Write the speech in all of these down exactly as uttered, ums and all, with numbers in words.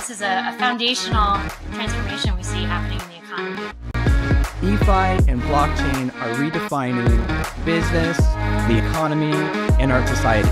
This is a, a foundational transformation we see happening in the economy. DeFi and blockchain are redefining business, the economy, and our society.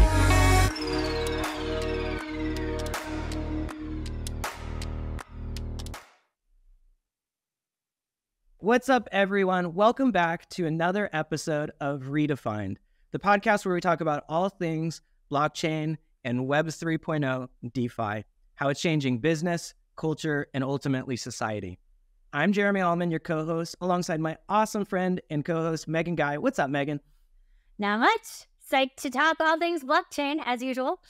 What's up, everyone? Welcome back to another episode of Redefined, the podcast where we talk about all things blockchain and Web three point oh DeFi, how it's changing business, culture, and ultimately society. I'm Jeremy Almond, your co-host, alongside my awesome friend and co-host, Megan Guy. What's up, Megan? Not much. Psyched to talk all things blockchain, as usual.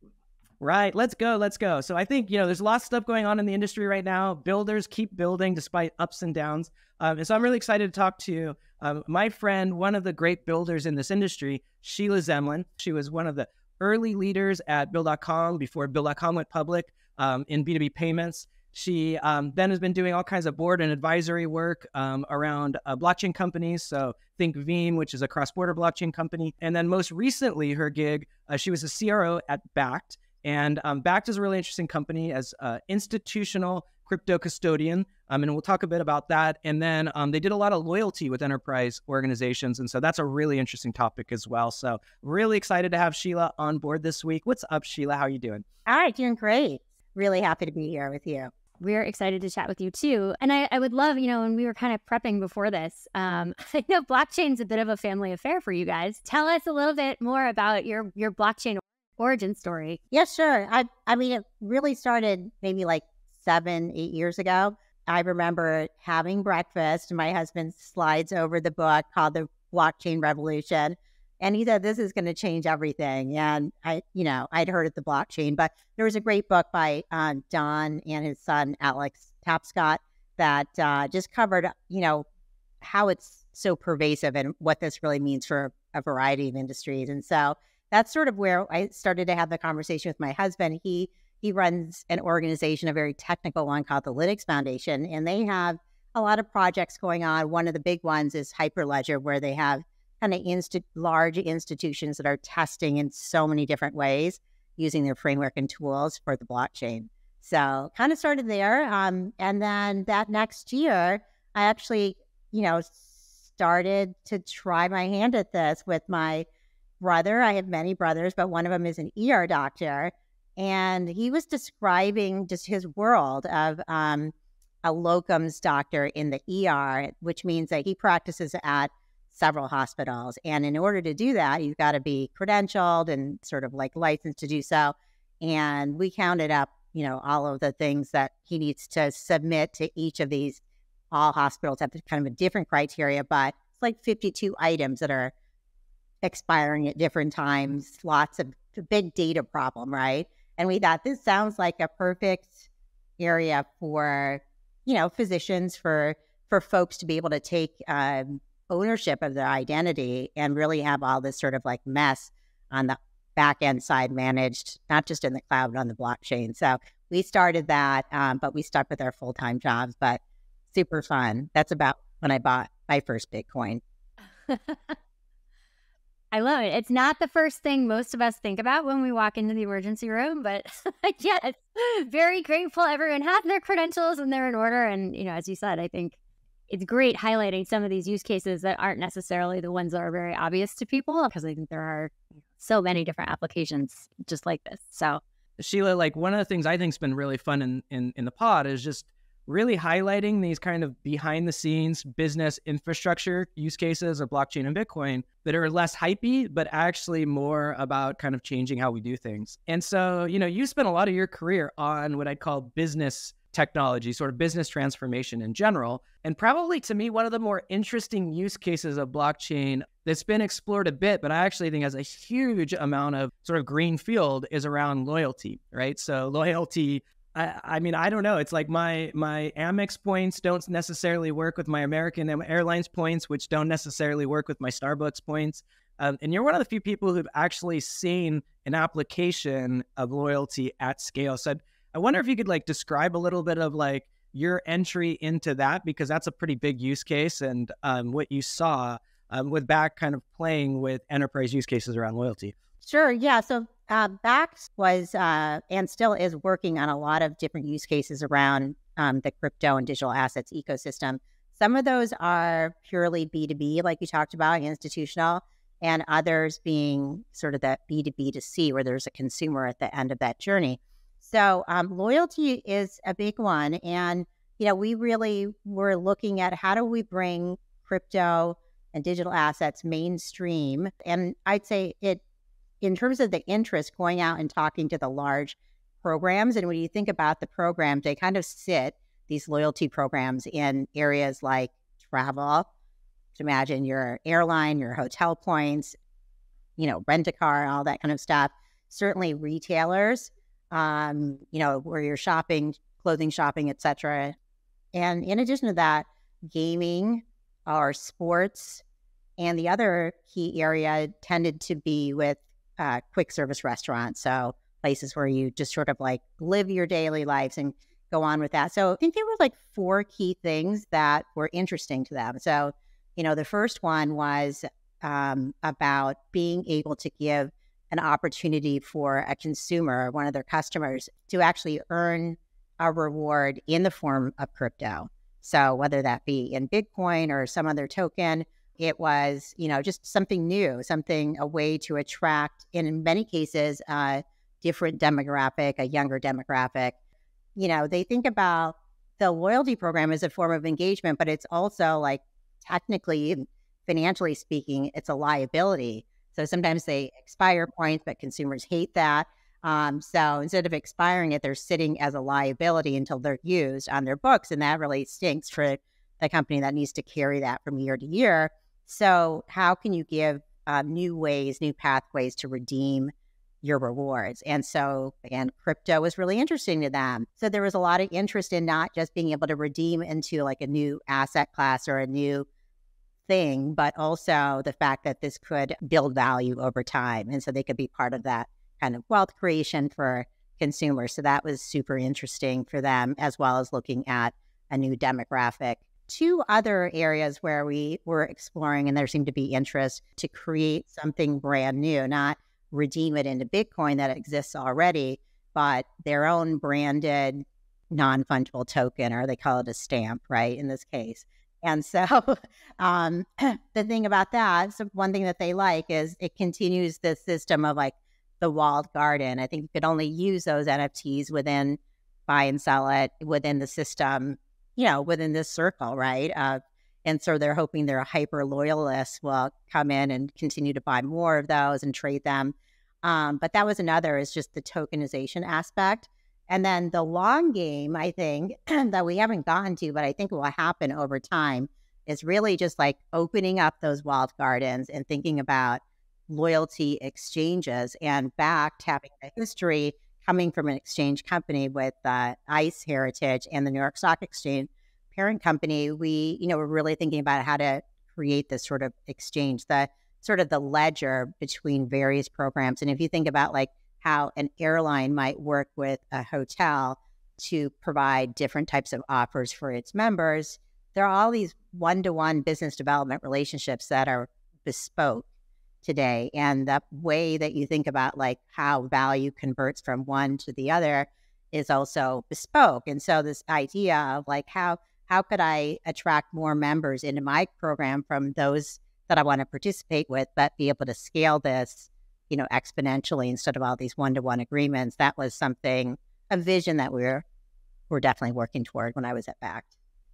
Right. Let's go. Let's go. So I think, you know, there's a lot of stuff going on in the industry right now. Builders keep building despite ups and downs. Um, and so I'm really excited to talk to um, my friend, one of the great builders in this industry, Sheela Zemlin. She was one of the early leaders at Bill dot com before Bill dot com went public um, in B two B payments. She um, then has been doing all kinds of board and advisory work um, around uh, blockchain companies. So think Veeam, which is a cross-border blockchain company. And then most recently, her gig, uh, she was a C R O at Bakkt. And um, Bakkt is a really interesting company as an institutional crypto custodian. Um, and we'll talk a bit about that. And then um, they did a lot of loyalty with enterprise organizations. And so that's a really interesting topic as well. So really excited to have Sheela on board this week. What's up, Sheela? How are you doing? All right, doing great. Really happy to be here with you. We're excited to chat with you too. And I, I would love, you know, when we were kind of prepping before this, um, I know blockchain's a bit of a family affair for you guys. Tell us a little bit more about your, your blockchain origin story. Yeah, sure. I I mean, it really started maybe like seven, eight years ago. I remember having breakfast and my husband slides over the book called The Blockchain Revolution. And he said, this is going to change everything. And I, you know, I'd heard of the blockchain, but there was a great book by uh, Don and his son, Alex Tapscott, that uh, just covered, you know, how it's so pervasive and what this really means for a variety of industries. And so that's sort of where I started to have the conversation with my husband. He he runs an organization, a very technical one called the Linux Foundation, and they have a lot of projects going on. One of the big ones is Hyperledger, where they have kind of insti- large institutions that are testing in so many different ways using their framework and tools for the blockchain. So kind of started there. Um, and then that next year, I actually, you know, started to try my hand at this with my brother. I have many brothers, but one of them is an E R doctor. And he was describing just his world of um, a locums doctor in the E R, which means that he practices at several hospitals. And in order to do that, you've got to be credentialed and sort of like licensed to do so. And we counted up, you know, all of the things that he needs to submit to each of these. All hospitals have kind of a different criteria, but it's like fifty-two items that are expiring at different times. Lots of a big data problem, right? And we thought this sounds like a perfect area for, you know, physicians, for for folks to be able to take um, ownership of their identity and really have all this sort of like mess on the back end side managed, not just in the cloud, but on the blockchain. So we started that, um, but we stuck with our full-time jobs, but super fun. That's about when I bought my first Bitcoin. I love it. It's not the first thing most of us think about when we walk into the emergency room, but yes, very grateful everyone has their credentials and they're in order. And, you know, as you said, I think it's great highlighting some of these use cases that aren't necessarily the ones that are very obvious to people, because I think there are so many different applications just like this. So, Sheela, like one of the things I think has been really fun in, in, in the pod is just really highlighting these kind of behind the scenes business infrastructure use cases of blockchain and Bitcoin that are less hypey, but actually more about kind of changing how we do things. And so, you know, you spent a lot of your career on what I'd call business technology, sort of business transformation in general. And probably to me, one of the more interesting use cases of blockchain that's been explored a bit, but I actually think has a huge amount of sort of green field is around loyalty, right? So loyalty, I, I mean, I don't know. It's like my my Amex points don't necessarily work with my American Airlines points, which don't necessarily work with my Starbucks points. Um, and you're one of the few people who've actually seen an application of loyalty at scale. So I'd, I wonder if you could like describe a little bit of like your entry into that, because that's a pretty big use case, and um, what you saw um, with Bakkt kind of playing with enterprise use cases around loyalty. Sure. Yeah. So Uh, Bakkt was uh, and still is working on a lot of different use cases around um, the crypto and digital assets ecosystem. Some of those are purely B two B, like you talked about, institutional, and others being sort of that B two B to C, where there's a consumer at the end of that journey. So um, loyalty is a big one. And, you know, we really were looking at how do we bring crypto and digital assets mainstream. And I'd say it, in terms of the interest, going out and talking to the large programs. And when you think about the programs, they kind of sit, these loyalty programs, in areas like travel. To imagine your airline, your hotel points, you know, rent a car, all that kind of stuff. Certainly retailers, um, you know, where you're shopping, clothing shopping, et cetera. And in addition to that, gaming or sports. And the other key area tended to be with uh, quick service restaurants. So places where you just sort of like live your daily lives and go on with that. So I think there were like four key things that were interesting to them. So, you know, the first one was um, about being able to give an opportunity for a consumer, one of their customers, to actually earn a reward in the form of crypto. So whether that be in Bitcoin or some other token, it was, you know, just something new, something, a way to attract, and in many cases, a different demographic, a younger demographic. You know, they think about the loyalty program as a form of engagement, but it's also like, technically, financially speaking, it's a liability. So sometimes they expire points, but consumers hate that. Um, so instead of expiring it, they're sitting as a liability until they're used on their books. And that really stinks for the company that needs to carry that from year to year. So how can you give uh, new ways, new pathways to redeem your rewards? And so, again, crypto was really interesting to them. So there was a lot of interest in not just being able to redeem into like a new asset class or a new thing, but also the fact that this could build value over time. And so they could be part of that kind of wealth creation for consumers. So that was super interesting for them, as well as looking at a new demographic. Two other areas where we were exploring, and there seemed to be interest to create something brand new, not redeem it into Bitcoin that exists already, but their own branded non-fungible token, or they call it a stamp, right, in this case. And so um, the thing about that, so one thing that they like is it continues the system of like the walled garden. I think you could only use those N F Ts within, buy and sell it within the system, you know, within this circle, right? Uh, and so they're hoping their hyper loyalists will come in and continue to buy more of those and trade them. Um, but that was another, is just the tokenization aspect. And then the long game, I think, that we haven't gotten to, but I think will happen over time, is really just like opening up those walled gardens and thinking about loyalty exchanges. And Bakkt, having a history coming from an exchange company with uh, ICE heritage and the New York Stock Exchange parent company, we, you know, we're really thinking about how to create this sort of exchange, the sort of the ledger between various programs. And if you think about like how an airline might work with a hotel to provide different types of offers for its members, there are all these one-to-one business development relationships that are bespoke today. And the way that you think about like how value converts from one to the other is also bespoke. And so this idea of like, how how could I attract more members into my program from those that I want to participate with, but be able to scale this, you know, exponentially instead of all these one-to-one agreements? That was something, a vision that we're we're definitely working toward when I was at Bakkt.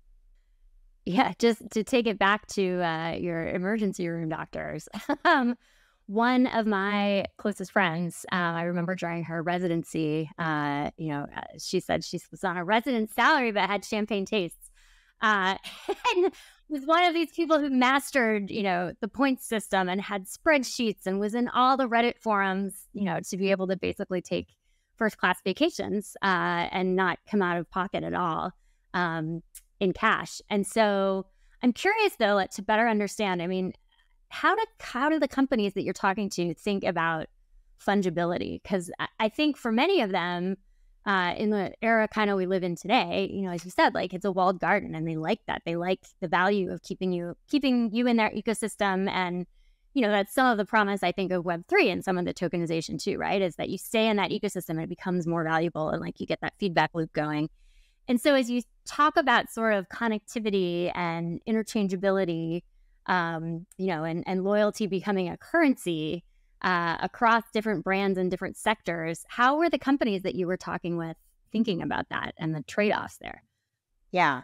Yeah, just to take it back to uh, your emergency room doctors. um, one of my closest friends, uh, I remember during her residency, uh, you know, uh, she said she was on a resident salary but had champagne tastes. Uh, and was one of these people who mastered, you know, the point system and had spreadsheets and was in all the Reddit forums, you know, to be able to basically take first class vacations uh, and not come out of pocket at all. Um, in cash. And so I'm curious though, like, to better understand, I mean, how do, how do the companies that you're talking to think about fungibility? Because I, I think for many of them uh, in the era kind of we live in today, you know, as you said, like it's a walled garden and they like that. They like the value of keeping you, keeping you in their ecosystem and you know, that's some of the promise, I think, of Web three and some of the tokenization too, right? Is that you stay in that ecosystem and it becomes more valuable and like you get that feedback loop going. And so as you talk about sort of connectivity and interchangeability, um, you know, and, and loyalty becoming a currency uh, across different brands and different sectors, how were the companies that you were talking with thinking about that and the trade-offs there? Yeah.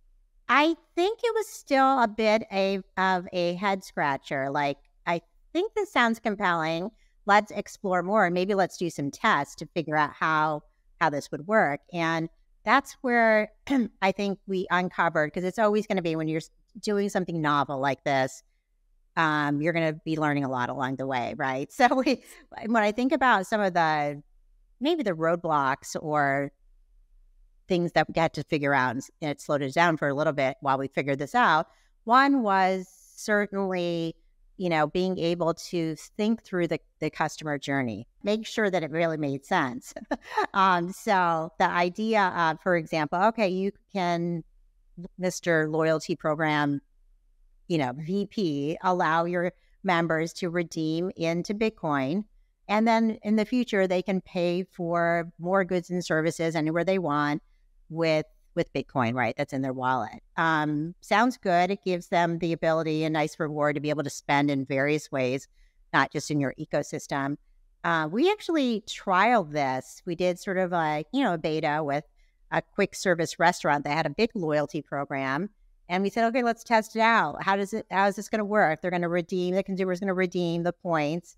I think it was still a bit a, of a head scratcher. Like, I think this sounds compelling. Let's explore more. Maybe let's do some tests to figure out how how this would work. And that's where I think we uncovered, because it's always going to be when you're doing something novel like this, um, you're going to be learning a lot along the way, right? So we, when I think about some of the, maybe the roadblocks or things that we had to figure out, and it slowed us down for a little bit while we figured this out. One was certainly, you know, being able to think through the, the customer journey, make sure that it really made sense. um, so the idea of, for example, okay, you can, Mister Loyalty Program, you know, V P, allow your members to redeem into Bitcoin. And then in the future, they can pay for more goods and services anywhere they want with with Bitcoin, right? That's in their wallet. Um, sounds good. It gives them the ability, a nice reward to be able to spend in various ways, not just in your ecosystem. Uh, we actually trialed this. We did sort of a, you know, a beta with a quick service restaurant that had a big loyalty program. And we said, okay, let's test it out. How does it, how is this going to work? They're going to redeem, the consumer's going to redeem the points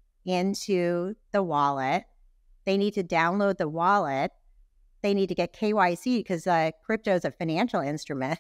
into the wallet. They need to download the wallet. They need to get K Y C because uh, crypto is a financial instrument.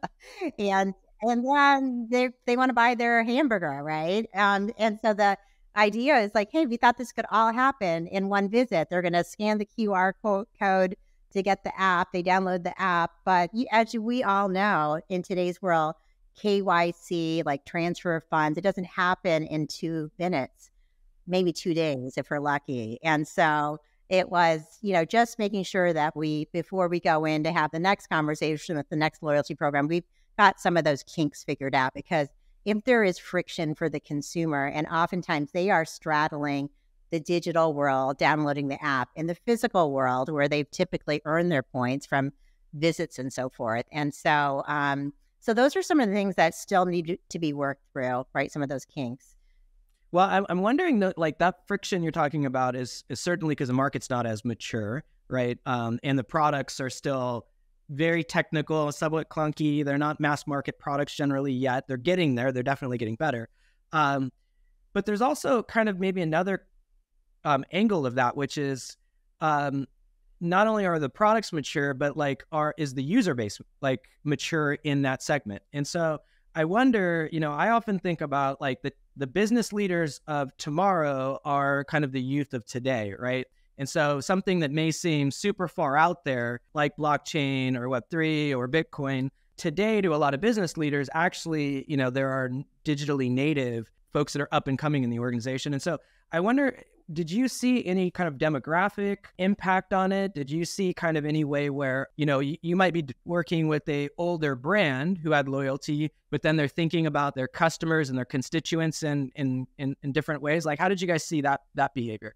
and and then they they want to buy their hamburger, right? Um, and so the idea is like, hey, we thought this could all happen in one visit. They're going to scan the Q R co- code to get the app. They download the app. But you, as we all know, in today's world, K Y C, like transfer of funds, it doesn't happen in two minutes, maybe two days if we're lucky. And so it was, you know, just making sure that we, before we go in to have the next conversation with the next loyalty program, we've got some of those kinks figured out. Because if there is friction for the consumer, and oftentimes they are straddling the digital world, downloading the app, and the physical world where they've typically earned their points from visits and so forth. And so, um, so those are some of the things that still need to be worked through, right? Some of those kinks. Well, I'm I'm wondering, that, like, that friction you're talking about is is certainly because the market's not as mature, right? Um, and the products are still very technical, somewhat clunky. They're not mass market products generally yet. They're getting there. They're definitely getting better. Um, but there's also kind of maybe another um, angle of that, which is um, not only are the products mature, but like are is the user base like mature in that segment? And so I wonder, you know, I often think about like the the business leaders of tomorrow are kind of the youth of today, right? And so something that may seem super far out there, like blockchain or Web three or Bitcoin, today to a lot of business leaders, actually, you know, there are digitally native folks that are up and coming in the organization. And so I wonder, did you see any kind of demographic impact on it? Did you see kind of any way where, you know, you, you might be working with a older brand who had loyalty, but then they're thinking about their customers and their constituents in, in, in, in different ways? Like, how did you guys see that, that behavior?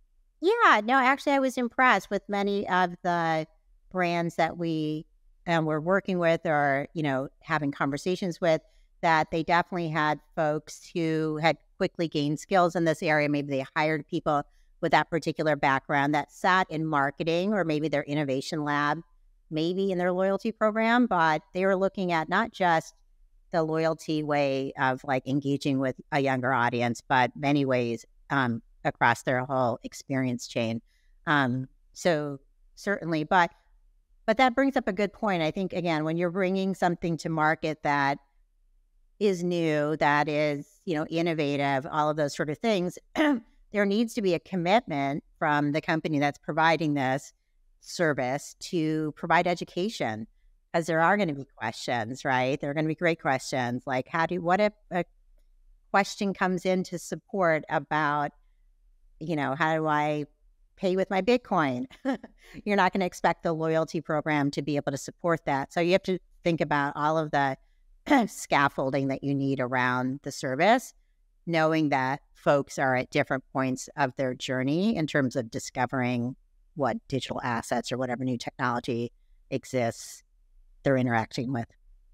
Yeah, no, actually, I was impressed with many of the brands that we um, were working with or, you know, having conversations with, that they definitely had folks who had quickly gained skills in this area. Maybe they hired people with that particular background that sat in marketing or maybe their innovation lab, maybe in their loyalty program, but they were looking at not just the loyalty way of like engaging with a younger audience, but many ways um, across their whole experience chain. Um, so certainly, but but that brings up a good point. I think, again, when you're bringing something to market that is new, that is, you know, innovative, all of those sort of things, there needs to be a commitment from the company that's providing this service to provide education, as there are going to be questions, right? There are going to be great questions like, how do, what if a question comes in to support about, you know, how do I pay with my Bitcoin? You're not going to expect the loyalty program to be able to support that. So you have to think about all of the scaffolding that you need around the service. knowing that folks are at different points of their journey in terms of discovering what digital assets or whatever new technology exists they're interacting with.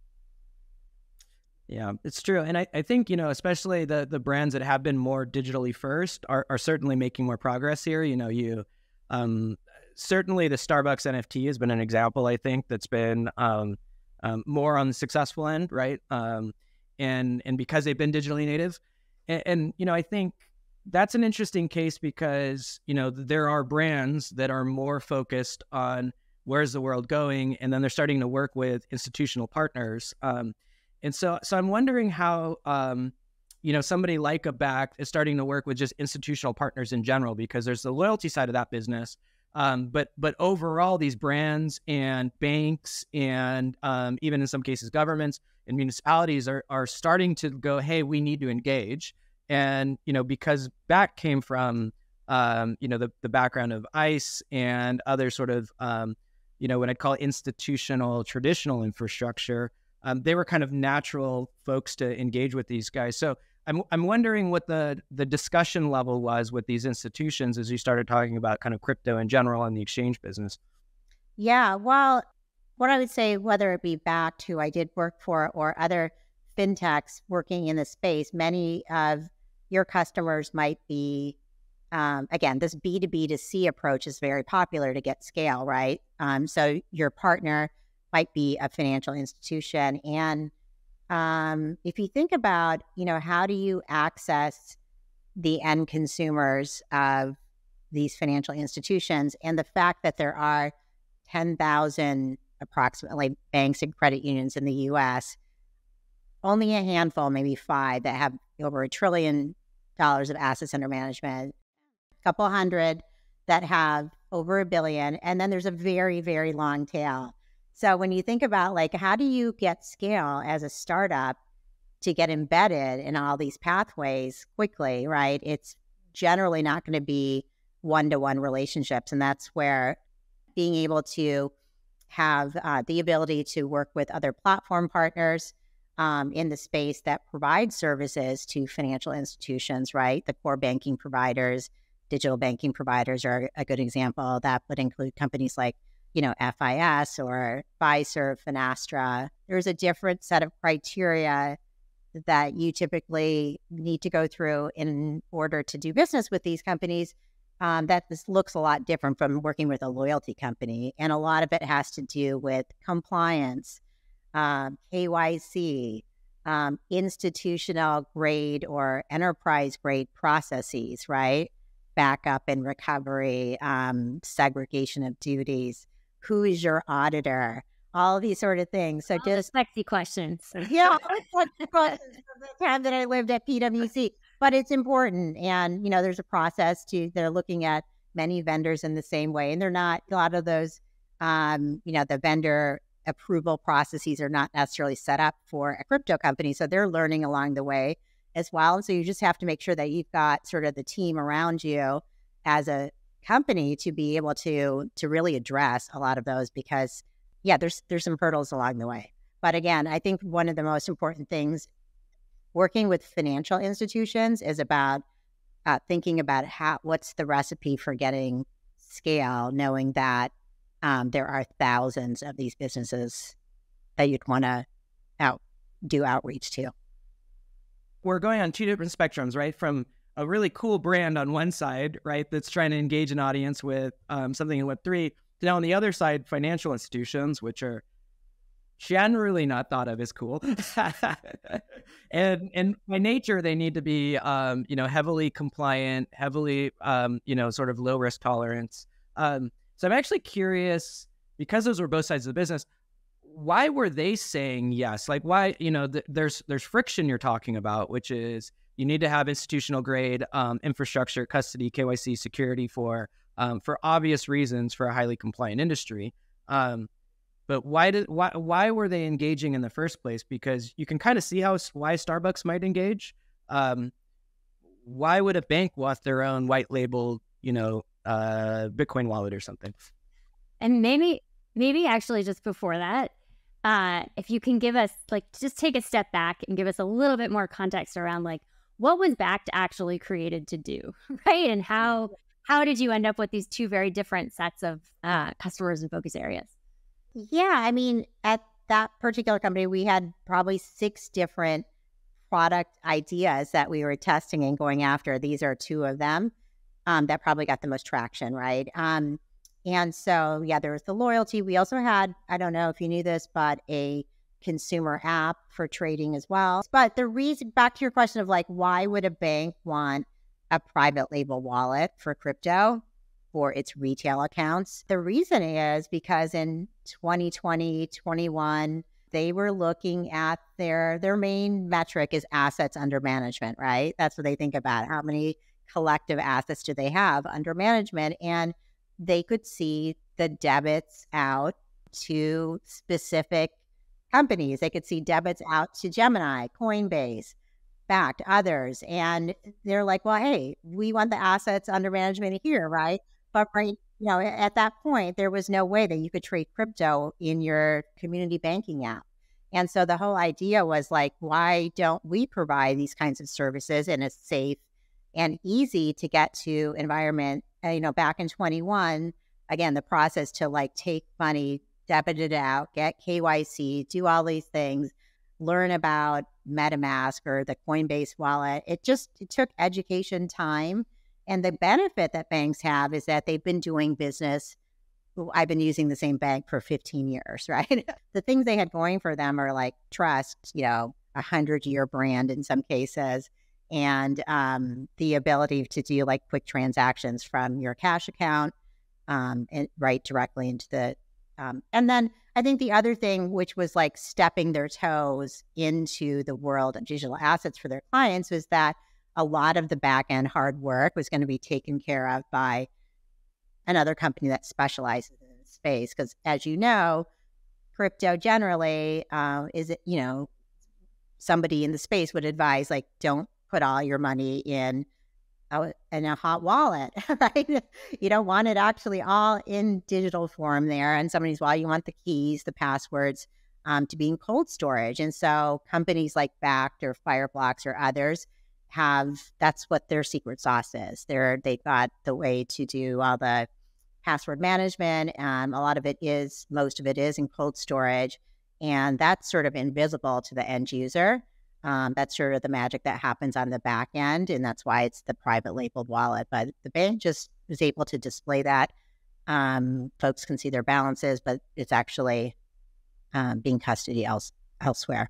Yeah, it's true. And I, I think, you know, especially the the brands that have been more digitally first are, are certainly making more progress here. You know, you um, certainly the Starbucks N F T has been an example, I think, that's been um, um, more on the successful end, right? Um, and and because they've been digitally native. And, and, you know, I think that's an interesting case because, you know, there are brands that are more focused on where's the world going, and then they're starting to work with institutional partners. Um, And so, so I'm wondering how, um, you know, somebody like a Bakkt is starting to work with just institutional partners in general, because there's the loyalty side of that business. Um, but, but overall, these brands and banks and um, even in some cases, governments and municipalities are, are starting to go, hey, we need to engage. And, you know, because Bakkt came from, um, you know, the, the background of ICE and other sort of, um, you know, what I'd call institutional, traditional infrastructure, Um, they were kind of natural folks to engage with these guys. So I'm I'm wondering what the the discussion level was with these institutions as you started talking about kind of crypto in general and the exchange business. Yeah, well, what I would say, whether it be Bakkt, who I did work for, or other fintechs working in the space, many of your customers might be, um, again, this B two B to C approach is very popular to get scale, right? Um, so your partner might be a financial institution. And um, if you think about, you know, how do you access the end consumers of these financial institutions, and the fact that there are ten thousand approximately banks and credit unions in the U S, only a handful, maybe five, that have over a trillion dollars of assets under management, a couple hundred that have over a billion, and then there's a very, very long tail. So when you think about, like, how do you get scale as a startup to get embedded in all these pathways quickly, right? It's generally not going to be one-to-one relationships. And that's where being able to have uh, the ability to work with other platform partners um, in the space that provide services to financial institutions, right? The core banking providers, digital banking providers are a good example. That would include companies like, you know, F I S or Fiserv, Finastra. There's a different set of criteria that you typically need to go through in order to do business with these companies. Um, that this looks a lot different from working with a loyalty company. And a lot of it has to do with compliance, um, K Y C, um, institutional grade or enterprise grade processes, right? Backup and recovery, um, segregation of duties. Who is your auditor? All of these sort of things. So All just the sexy questions. yeah, questions from the time that I lived at P W C. But it's important, and you know, there's a process to. They're looking at many vendors in the same way, and they're not a lot of those. Um, you know, the vendor approval processes are not necessarily set up for a crypto company, so they're learning along the way as well. And so you just have to make sure that you've got sort of the team around you as a company to be able to to really address a lot of those, because yeah, there's there's some hurdles along the way. But again, I think one of the most important things working with financial institutions is about uh, thinking about how what's the recipe for getting scale, knowing that um, there are thousands of these businesses that you'd want to out do outreach to. We're going on two different spectrums, right? From a really cool brand on one side, right, that's trying to engage an audience with um, something in Web three, to now on the other side, financial institutions, which are generally not thought of as cool. and and by nature, they need to be, um, you know, heavily compliant, heavily, um, you know, sort of low risk tolerance. Um, so I'm actually curious, because those were both sides of the business, why were they saying yes? Like, why, you know, th- there's there's friction you're talking about, which is you need to have institutional grade um, infrastructure, custody, K Y C, security for um, for obvious reasons for a highly compliant industry. Um, but why did why why were they engaging in the first place? Because you can kind of see how why Starbucks might engage. Um, why would a bank want their own white label, you know, uh, Bitcoin wallet or something? And maybe maybe actually just before that, uh, if you can give us, like, just take a step back and give us a little bit more context around, like, what was Bakkt actually created to do, right? And how how did you end up with these two very different sets of uh, customers and focus areas? Yeah, I mean, at that particular company, we had probably six different product ideas that we were testing and going after. These are two of them um, that probably got the most traction, right? Um, and so, yeah, there was the loyalty. We also had, I don't know if you knew this, but a consumer app for trading as well. But the reason, back to your question of like, why would a bank want a private label wallet for crypto for its retail accounts? The reason is because in twenty twenty, twenty-one, they were looking at their their main metric is assets under management, right? That's what they think about. How many collective assets do they have under management? And they could see the debits out to specific companies. They could see debits out to Gemini, Coinbase, Bakkt, others. And they're like, well, hey, we want the assets under management here, right? But right, you know, at that point, there was no way that you could trade crypto in your community banking app. And so the whole idea was like, why don't we provide these kinds of services in a safe and easy to get to environment? Uh, you know, back in twenty-one, again, the process to like take money, debit it out, get K Y C, do all these things, learn about MetaMask or the Coinbase wallet. It just it took education time. And the benefit that banks have is that they've been doing business. I've been using the same bank for fifteen years, right? The things they had going for them are like trust, you know, a hundred year brand in some cases, and um, the ability to do like quick transactions from your cash account um, and right directly into the, um, and then I think the other thing, which was like stepping their toes into the world of digital assets for their clients, was that a lot of the back end hard work was going to be taken care of by another company that specializes in the space. Because as you know, crypto generally uh, is, it, you know, somebody in the space would advise like, don't put all your money in a, in a hot wallet, right? You don't want it actually all in digital form there. And somebody's, well, you want the keys, the passwords um, to be in cold storage. And so companies like Bakkt or Fireblocks or others have, that's what their secret sauce is. They're, they got the way to do all the password management. And a lot of it is, most of it is in cold storage. And that's sort of invisible to the end user. Um, that's sort of the magic that happens on the back end. And that's why it's the private labeled wallet. But the bank just was able to display that. Um, folks can see their balances, but it's actually um, being custody else, elsewhere.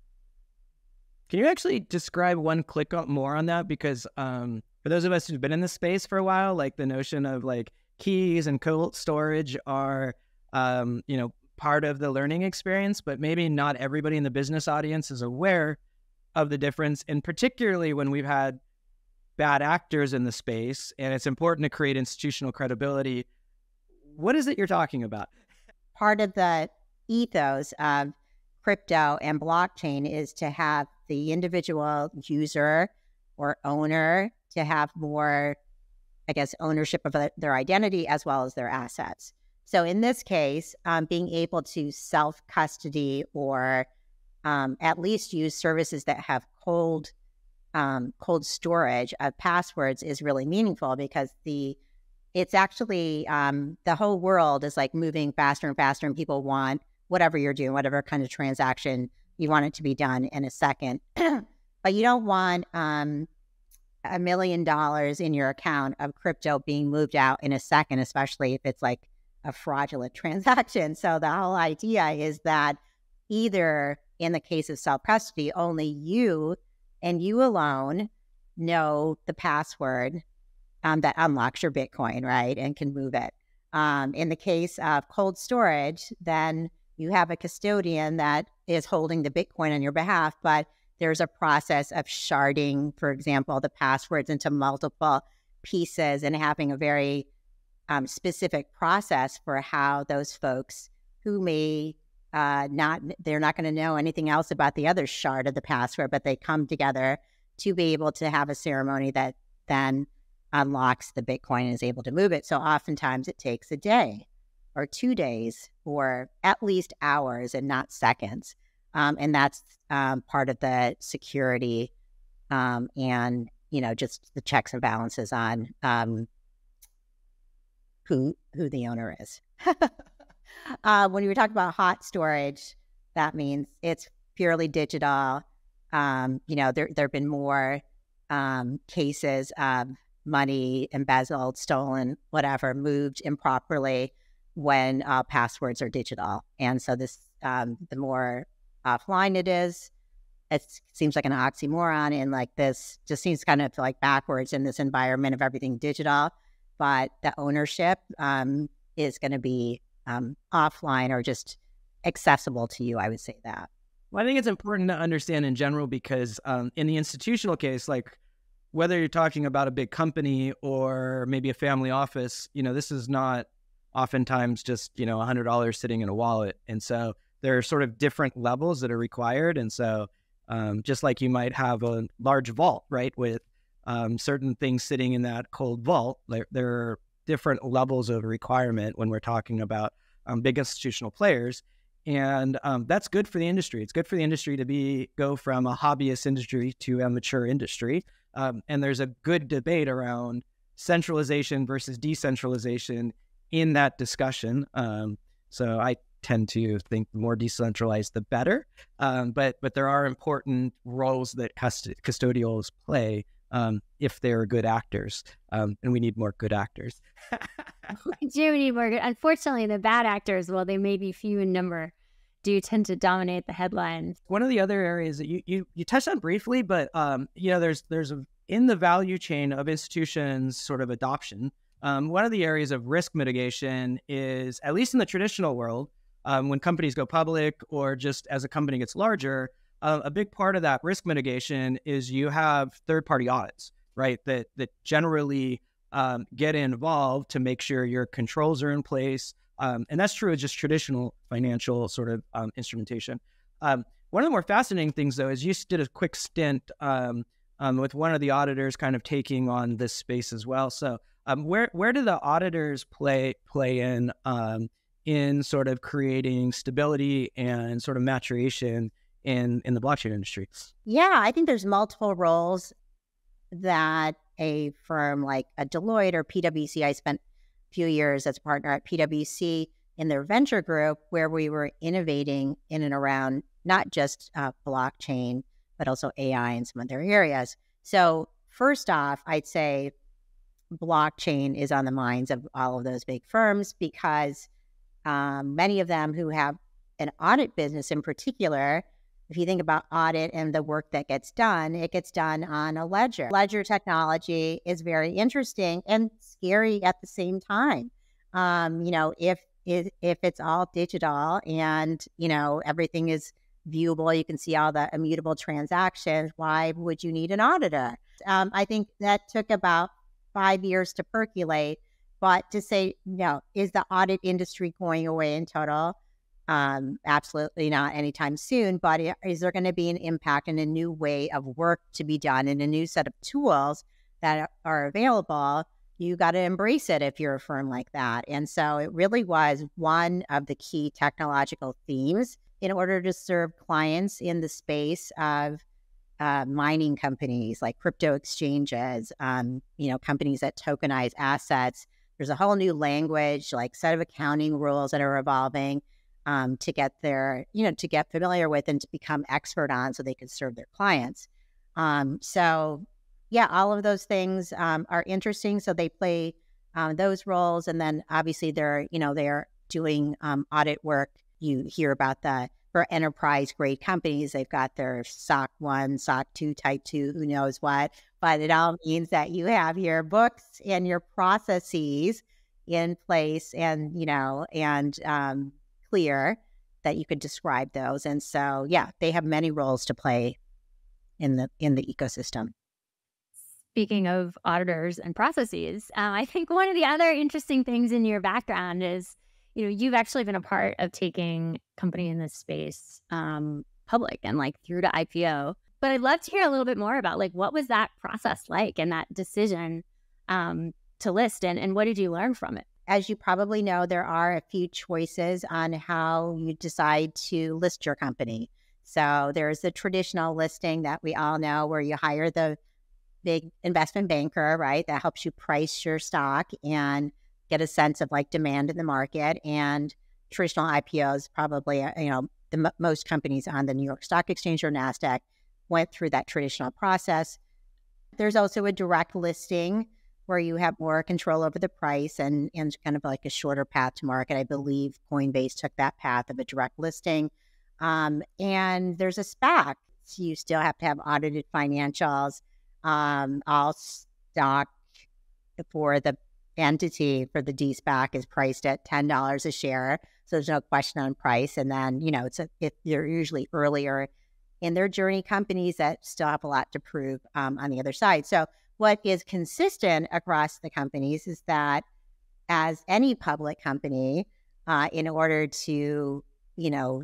Can you actually describe one click more on that? Because um, for those of us who've been in this space for a while, like the notion of like keys and cold storage are, um, you know, part of the learning experience, but maybe not everybody in the business audience is aware of the difference. And particularly when we've had bad actors in the space and it's important to create institutional credibility. What is it you're talking about? Part of the ethos of crypto and blockchain is to have the individual user or owner to have more, I guess, ownership of their identity as well as their assets. So in this case, um, being able to self-custody or um, at least use services that have cold um, cold storage of passwords is really meaningful, because the it's actually um, the whole world is like moving faster and faster, and people want whatever you're doing, whatever kind of transaction, you want it to be done in a second. But you don't want um, a million dollars in your account of crypto being moved out in a second, especially if it's like a fraudulent transaction. So the whole idea is that either in the case of self-custody, only you and you alone know the password um, that unlocks your Bitcoin, right, and can move it. Um, in the case of cold storage, then you have a custodian that is holding the Bitcoin on your behalf, but there's a process of sharding, for example, the passwords into multiple pieces and having a very um, specific process for how those folks who may uh, not, they're not going to know anything else about the other shard of the password, but they come together to be able to have a ceremony that then unlocks the Bitcoin and is able to move it. So oftentimes it takes a day or two days or at least hours and not seconds. Um, and that's um, part of the security um, and, you know, just the checks and balances on um, who who the owner is. uh, when you were talking about hot storage, that means it's purely digital. Um, you know, there there have been more um, cases of money embezzled, stolen, whatever, moved improperly when uh, passwords are digital. And so this, um, the more offline it is, it seems like an oxymoron, and like this just seems kind of like backwards in this environment of everything digital. But the ownership um, is going to be um, offline or just accessible to you. I would say that. Well, I think it's important to understand in general because um, in the institutional case, like whether you're talking about a big company or maybe a family office, you know, this is not oftentimes just, you know, one hundred dollars sitting in a wallet. And so there are sort of different levels that are required. And so um, just like you might have a large vault, right, with um, certain things sitting in that cold vault, there, there are different levels of requirement when we're talking about um, big institutional players. And um, that's good for the industry. It's good for the industry to be go from a hobbyist industry to a mature industry. Um, and there's a good debate around centralization versus decentralization in that discussion. Um, so I tend to think the more decentralized, the better. Um, but but there are important roles that cust- custodials play um, if they're good actors. Um, and we need more good actors. We do need more good. Unfortunately, the bad actors, well, they may be few in number, do tend to dominate the headlines. One of the other areas that you you, you touched on briefly, but um, you know, there's there's a, in the value chain of institutions sort of adoption. Um, one of the areas of risk mitigation is, at least in the traditional world, um, when companies go public or just as a company gets larger, uh, a big part of that risk mitigation is you have third-party audits, right? That that generally um, get involved to make sure your controls are in place. Um, and that's true of just traditional financial sort of um, instrumentation. Um, one of the more fascinating things, though, is you did a quick stint um, um, with one of the auditors kind of taking on this space as well. So um, where where do the auditors play play in um, in sort of creating stability and sort of maturation in, in the blockchain industry? Yeah, I think there's multiple roles that a firm like a Deloitte or P W C, I spent a few years as a partner at P W C in their venture group, where we were innovating in and around not just uh, blockchain, but also A I and some other areas. So first off, I'd say blockchain is on the minds of all of those big firms because um, many of them who have an audit business in particular, if you think about audit and the work that gets done, it gets done on a ledger. Ledger technology is very interesting and scary at the same time. Um, you know, if, if if it's all digital and, you know, everything is viewable, you can see all the immutable transactions, why would you need an auditor? Um, I think that took about five years to percolate. But to say, no, is the audit industry going away in total? Um, absolutely not anytime soon, but is there going to be an impact and a new way of work to be done and a new set of tools that are available? You got to embrace it if you're a firm like that. And so it really was one of the key technological themes in order to serve clients in the space of uh, mining companies like crypto exchanges, um, you know, companies that tokenize assets. There's a whole new language, like set of accounting rules that are evolving. Um, to get their, you know, to get familiar with and to become expert on so they can serve their clients. Um, so, yeah, all of those things um, are interesting. So they play um, those roles. And then obviously they're, you know, they're doing um, audit work. You hear about the, for enterprise grade companies, they've got their S O C one, S O C two, type two, who knows what. But it all means that you have your books and your processes in place and, you know, and, um, clear that you could describe those. And so, yeah, they have many roles to play in the in the ecosystem. Speaking of auditors and processes, uh, I think one of the other interesting things in your background is, you know, you've actually been a part of taking company in this space um, public and like through to I P O. But I'd love to hear a little bit more about like what was that process like and that decision um, to list and, and what did you learn from it? As you probably know, there are a few choices on how you decide to list your company. So there's the traditional listing that we all know where you hire the big investment banker, right? That helps you price your stock and get a sense of like demand in the market. And traditional I P Os, probably, uh, you know, the m- most companies on the New York Stock Exchange or NASDAQ went through that traditional process. There's also a direct listing where you have more control over the price and, and kind of like a shorter path to market. I believe Coinbase took that path of a direct listing. Um, and there's a SPAC. So you still have to have audited financials. Um, all stock for the entity for the D SPAC is priced at ten dollars a share. So there's no question on price. And then, you know, it's a, if they're usually earlier in their journey companies that still have a lot to prove um, on the other side. So what is consistent across the companies is that as any public company, uh, in order to, you know,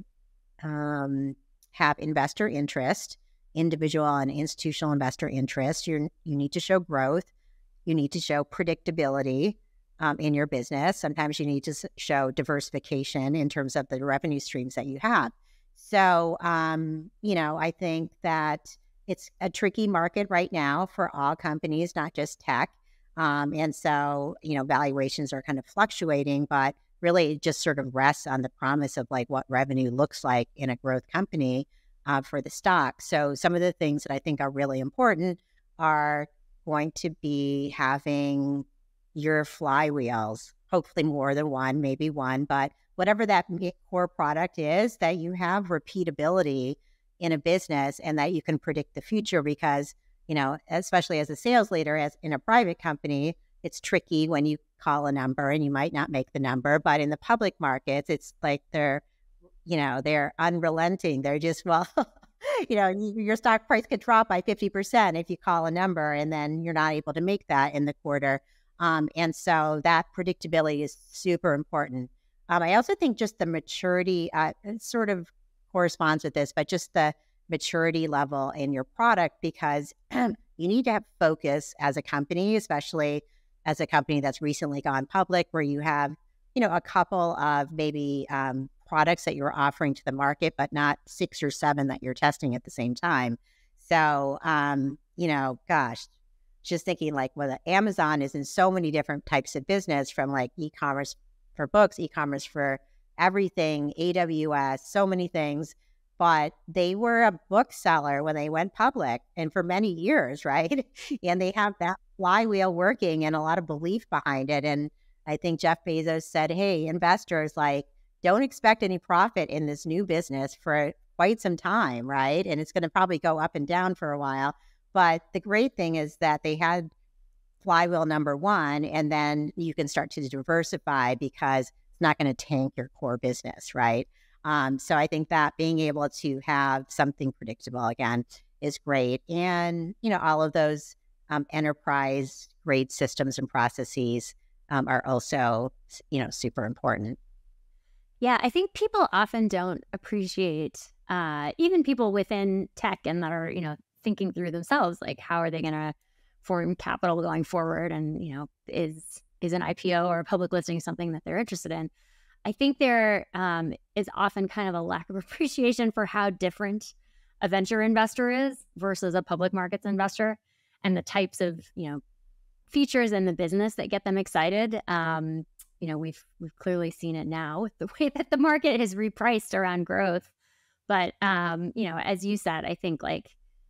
um, have investor interest, individual and institutional investor interest, you you need to show growth. You need to show predictability um, in your business. Sometimes you need to s- show diversification in terms of the revenue streams that you have. So, um, you know, I think that it's a tricky market right now for all companies, not just tech. Um, and so, you know, valuations are kind of fluctuating, but really it just sort of rests on the promise of like what revenue looks like in a growth company uh, for the stock. So some of the things that I think are really important are going to be having your flywheels, hopefully more than one, maybe one, but whatever that core product is, that you have repeatability in a business and that you can predict the future because, you know, especially as a sales leader, as in a private company, it's tricky when you call a number and you might not make the number, but in the public markets, it's like they're, you know, they're unrelenting. They're just, well, you know, your stock price could drop by fifty percent if you call a number and then you're not able to make that in the quarter. Um, and so that predictability is super important. Um, I also think just the maturity, uh, it sort of corresponds with this, but just the maturity level in your product, because you need to have focus as a company, especially as a company that's recently gone public, where you have, you know, a couple of maybe um, products that you're offering to the market, but not six or seven that you're testing at the same time. So, um, you know, gosh, just thinking like, well, Amazon is in so many different types of business, from like e-commerce for books, e-commerce for everything, A W S, so many things. But they were a bookseller when they went public and for many years, right? And they have that flywheel working and a lot of belief behind it. And I think Jeff Bezos said, hey, investors, like, don't expect any profit in this new business for quite some time, right? And it's going to probably go up and down for a while. But the great thing is that they had flywheel number one, and then you can start to diversify because it's not going to tank your core business, right? Um, so I think that being able to have something predictable again is great. And, you know, all of those um, enterprise grade systems and processes um, are also, you know, super important. Yeah, I think people often don't appreciate, uh, even people within tech and that are, you know, thinking through themselves, like how are they going to form capital going forward? And, you know, is is an I P O or a public listing something that they're interested in? I think there um, is often kind of a lack of appreciation for how different a venture investor is versus a public markets investor, and the types of, you know, features in the business that get them excited. Um, you know, we've we've clearly seen it now with the way that the market has repriced around growth. But um, you know, as you said, I think like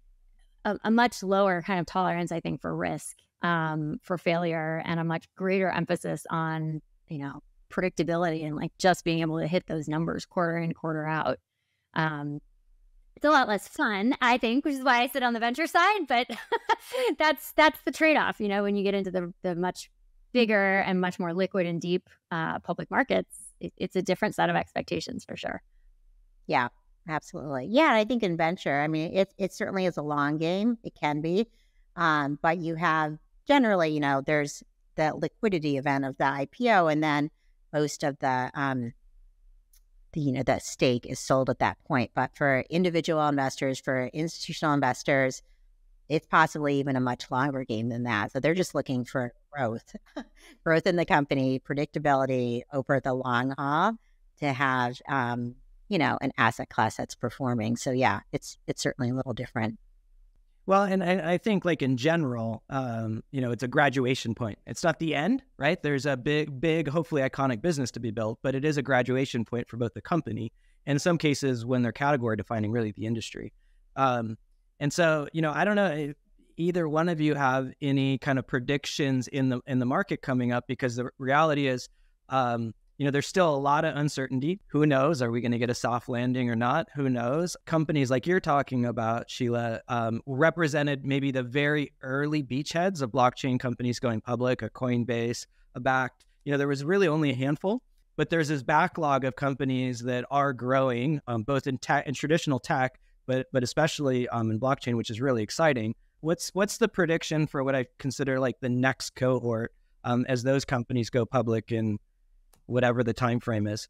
a, a much lower kind of tolerance, I think, for risk, um, for failure, and a much greater emphasis on, you know, predictability and like just being able to hit those numbers quarter in, quarter out. Um, it's a lot less fun, I think, which is why I sit on the venture side. But that's that's the trade-off, you know, when you get into the the much bigger and much more liquid and deep uh, public markets. It, it's a different set of expectations for sure. Yeah, absolutely. Yeah, I think in venture, I mean, it it certainly is a long game. It can be, um, but you have generally, you know, there's the liquidity event of the I P O, and then most of the um, the, you know, the stake is sold at that point. But for individual investors, for institutional investors, it's possibly even a much longer game than that. So they're just looking for growth, growth in the company, predictability over the long haul, to have, um, you know, an asset class that's performing. So yeah, it's it's certainly a little different. Well, and I, I think like in general, um, you know, it's a graduation point. It's not the end, right? There's a big, big, hopefully iconic business to be built, but it is a graduation point for both the company and in some cases when they're category defining really the industry. Um, and so, you know, I don't know if either one of you have any kind of predictions in the in the market coming up, because the reality is, um, you know, there's still a lot of uncertainty. Who knows? Are we going to get a soft landing or not? Who knows? Companies like you're talking about, Sheela, um, represented maybe the very early beachheads of blockchain companies going public, a Coinbase, a Bakkt. You know, there was really only a handful, but there's this backlog of companies that are growing, um, both in tech and traditional tech, but but especially um, in blockchain, which is really exciting. What's what's the prediction for what I consider like the next cohort um, as those companies go public in whatever the time frame is?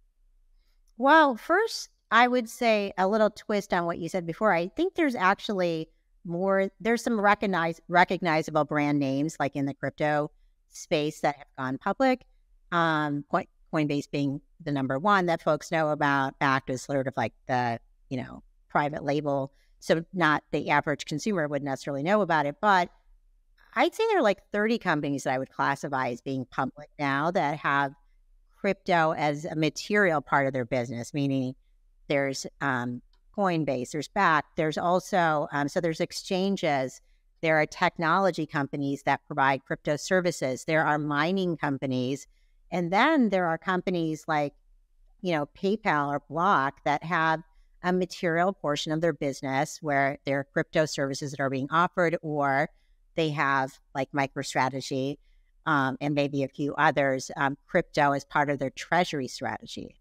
Well, first, I would say a little twist on what you said before. I think there's actually more, there's some recognize, recognizable brand names like in the crypto space that have gone public. Um, Coin, Coinbase being the number one that folks know about. Bakkt is sort of like the, you know, private label. So not the average consumer would necessarily know about it. But I'd say there are like thirty companies that I would classify as being public now that have crypto as a material part of their business, meaning there's um, Coinbase, there's Bakkt, there's also, um, so there's exchanges, there are technology companies that provide crypto services, there are mining companies, and then there are companies like, you know, PayPal or Block that have a material portion of their business where there are crypto services that are being offered, or they have like MicroStrategy, Um, and maybe a few others, um, crypto as part of their treasury strategy.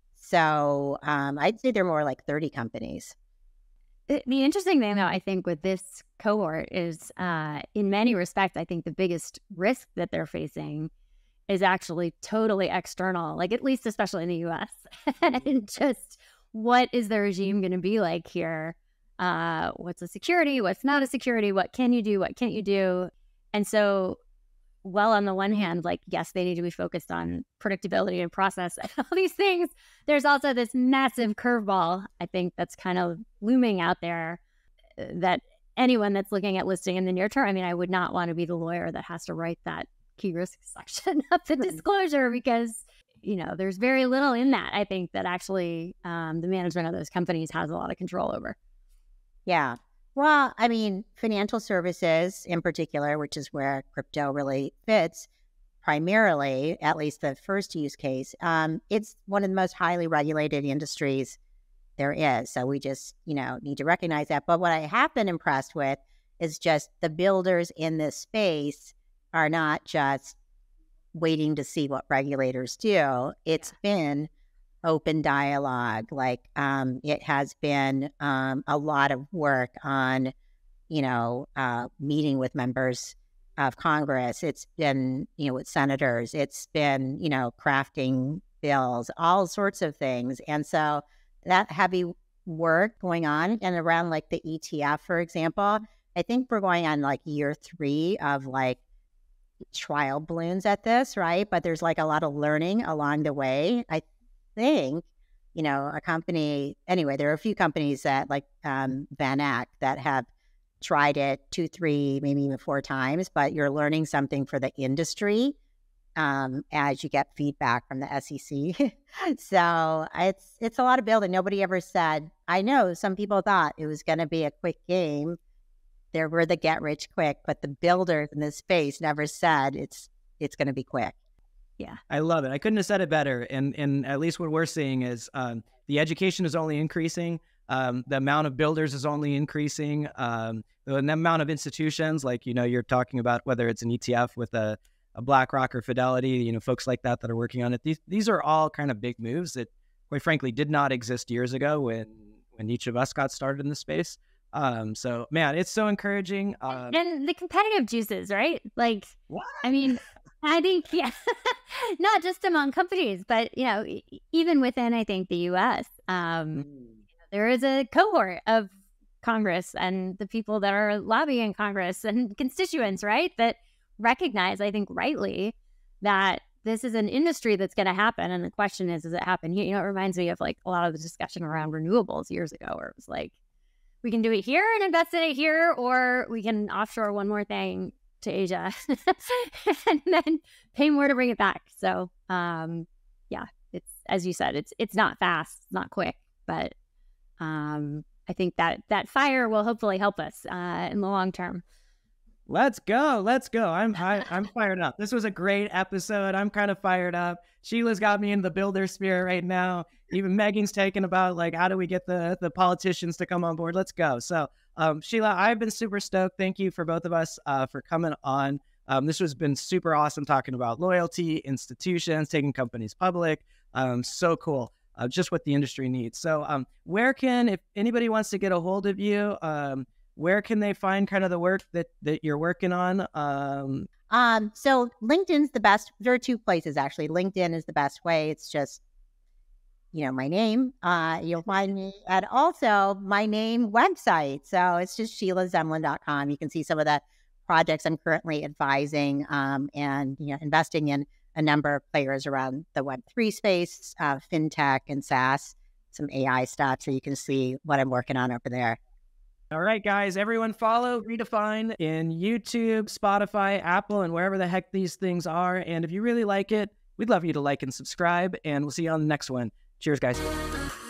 So um, I'd say they're more like thirty companies. The, the interesting thing, though, I think with this cohort is, uh, in many respects, I think the biggest risk that they're facing is actually totally external, like at least especially in the U S and just what is the regime going to be like here? Uh, what's a security? What's not a security? What can you do? What can't you do? And so, well, on the one hand, like, yes, they need to be focused on predictability and process and all these things. There's also this massive curveball, I think, that's kind of looming out there that anyone that's looking at listing in the near term, I mean, I would not want to be the lawyer that has to write that key risk section of the disclosure because, you know, there's very little in that, I think, that actually um, the management of those companies has a lot of control over. Yeah. Well, I mean, financial services in particular, which is where crypto really fits primarily, at least the first use case, um, it's one of the most highly regulated industries there is. So we just, you know, need to recognize that. But what I have been impressed with is just the builders in this space are not just waiting to see what regulators do. It's been open dialogue. Like um, it has been um, a lot of work on, you know, uh, meeting with members of Congress. It's been, you know, with senators. It's been, you know, crafting bills, all sorts of things. And so that heavy work going on and around like the E T F, for example, I think we're going on like year three of like trial balloons at this, right? But there's like a lot of learning along the way. I think, you know, a company, anyway, there are a few companies that like um, Van Eck that have tried it two, three, maybe even four times, but you're learning something for the industry um, as you get feedback from the S E C. So it's, it's a lot of building. Nobody ever said, I know some people thought it was going to be a quick game. There were the get rich quick, but the builders in this space never said it's, it's going to be quick. Yeah. I love it. I couldn't have said it better. And and at least what we're seeing is um, the education is only increasing. Um, the amount of builders is only increasing. Um, the amount of institutions, like, you know, you're talking about whether it's an E T F with a, a BlackRock or Fidelity, you know, folks like that that are working on it. These these are all kind of big moves that, quite frankly, did not exist years ago when when each of us got started in the space. Um, so, man, it's so encouraging. Um, and the competitive juices, right? Like, what? I mean, I think, yeah, not just among companies, but, you know, even within, I think, the U S, um, there is a cohort of Congress and the people that are lobbying Congress and constituents, right, that recognize, I think, rightly, that this is an industry that's going to happen. And the question is, does it happen here? You know, it reminds me of like a lot of the discussion around renewables years ago, where it was like, we can do it here and invest in it here, or we can offshore one more thing to Asia and then pay more to bring it back. So, um, yeah, it's, as you said, it's, it's not fast, it's not quick, but, um, I think that that fire will hopefully help us, uh, in the long term. Let's go. Let's go. I'm I, I'm fired up. This was a great episode. I'm kind of fired up. Sheila's got me in the builder spirit right now. Even Megan's taking about like, how do we get the, the politicians to come on board? Let's go. So um, Sheela, I've been super stoked. Thank you for both of us uh, for coming on. Um, this has been super awesome talking about loyalty, institutions, taking companies public. Um, so cool. Uh, just what the industry needs. So um, where can, if anybody wants to get a hold of you, um, where can they find kind of the work that, that you're working on? Um, um, so LinkedIn's the best. There are two places, actually. LinkedIn is the best way. It's just, you know, my name. Uh, you'll find me at also my name website. So it's just sheela zemlin dot com. You can see some of the projects I'm currently advising um, and, you know, investing in a number of players around the Web three space, uh, fintech and SaaS, some A I stuff. So you can see what I'm working on over there. All right, guys, everyone follow Redefined in YouTube, Spotify, Apple, and wherever the heck these things are. And if you really like it, we'd love you to like and subscribe, and we'll see you on the next one. Cheers, guys.